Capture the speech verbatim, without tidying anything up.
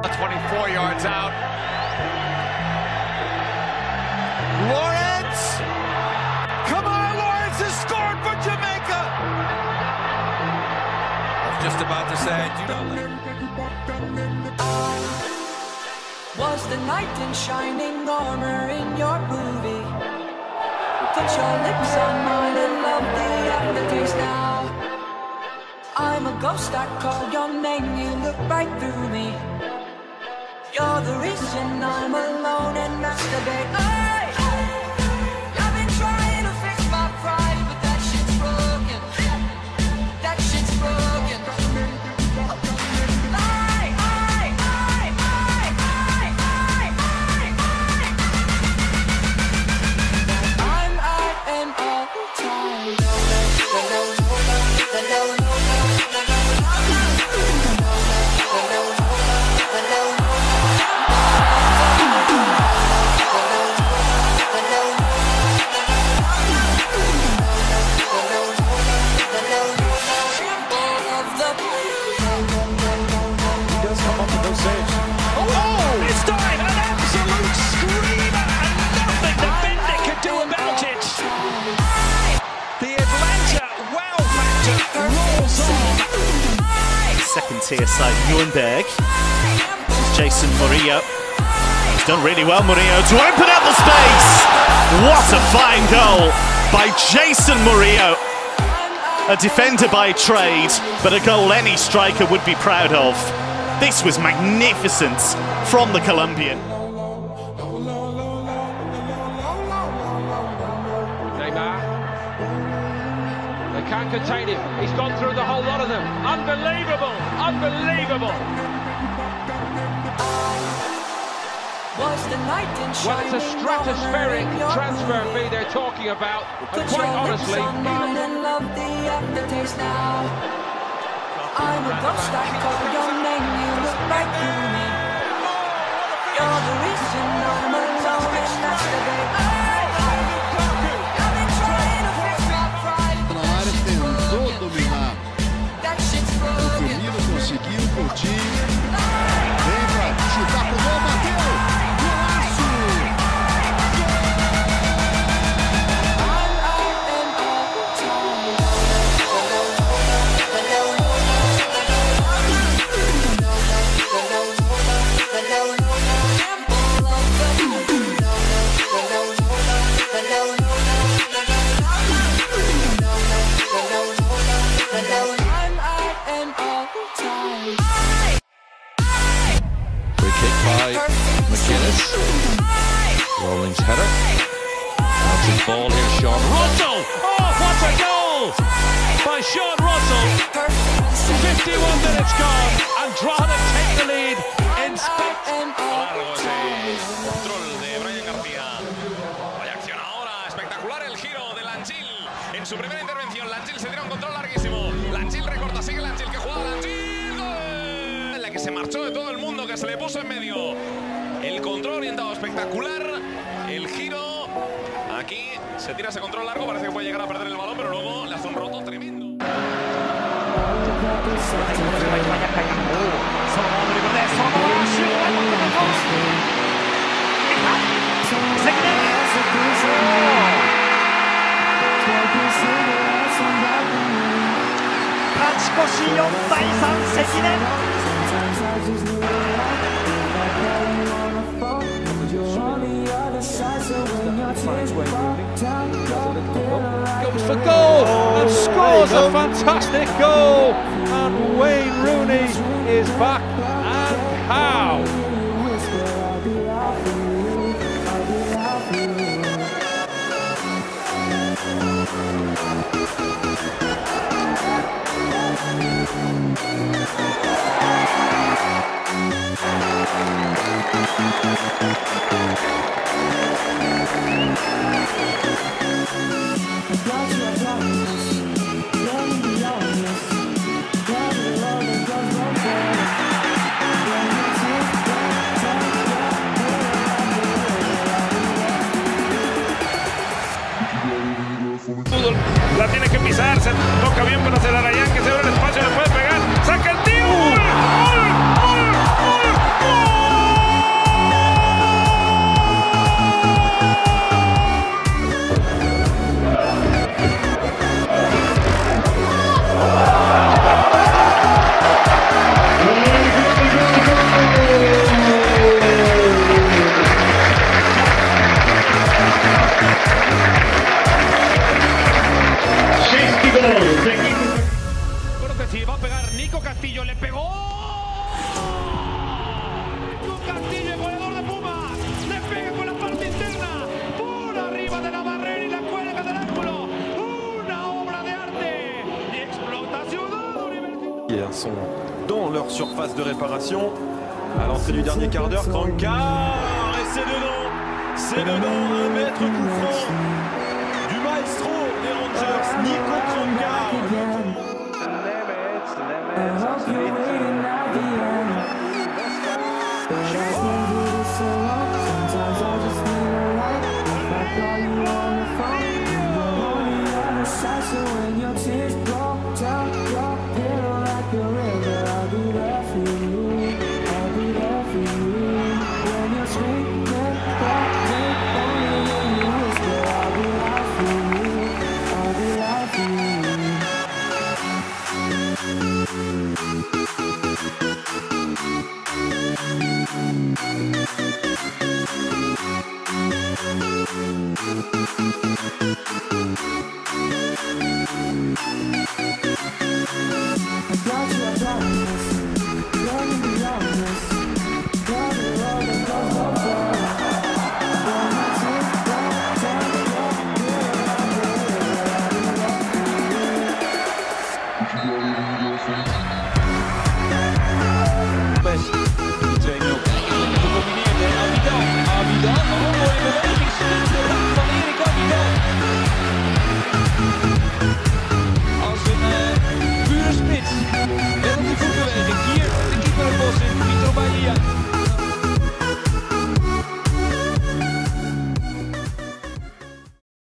twenty-four yards out. Lawrence! Come on, Lawrence has scored for Jamaica! I was just about to say, do you know? Was the knight in shining armor in your movie? Put your lips on mine and love the aftertaste now. I'm a ghost, I call your name, you look right through me. You're the reason I'm alone and masturbate. Hey! I've been trying to fix my pride, but that shit's broken. That shit's broken. I, I, I, I, I, I, I, I. I'm at an all-time second tier side Nuremberg. Jason Murillo. He's done really well, Murillo, to open up the space. What a fine goal by Jason Murillo. A defender by trade, but a goal any striker would be proud of. This was magnificent from the Colombian. They can't contain him. He's gone through the whole lot of them. Unbelievable! Unbelievable! Well, it's a stratospheric transfer fee they're talking about. And quite honestly, I'm a ghost, I call your name, you look right through me. You're the reason I'm alone and masturbate. Conseguiu curtir, vem pra chutar pro gol, bateu, golaço! By McGuinness, Rolling's header, bouncing ball here, Sean Russell. Oh, what a goal by Sean Russell! fifty-one minutes gone, and Drogheda take the lead in spectacular. Control de Brian García. Vaya acción ahora, espectacular el giro de Lanchil en su primera intervención. Lanchil se tira un control larguísimo. Lanchil recorta, sigue Lanchil, que juega Lanchil. ¡Gol! La que se marchó de todo el mundo, que se le puso en medio. El control orientado espectacular. El giro. Aquí se tira ese control largo. Parece que puede llegar a perder el balón, pero luego le hace un roto tremendo. Goes for goal and scores a fantastic goal, and Wayne Rooney is back, and how? Nico Castillo le pegó. Nico Castillo, el goleador de Pumas, le pega con la parte interna, por arriba de la barrera y la cuelga del ángulo. Una obra de arte y explota Ciudad Universitaria. Ils sont dans leur surface de réparation. À l'entrée du dernier quart d'heure, Krankar, et c'est dedans. C'est dedans, un mètre coup franc du maestro des Rangers, Nico Krankar. If you are in your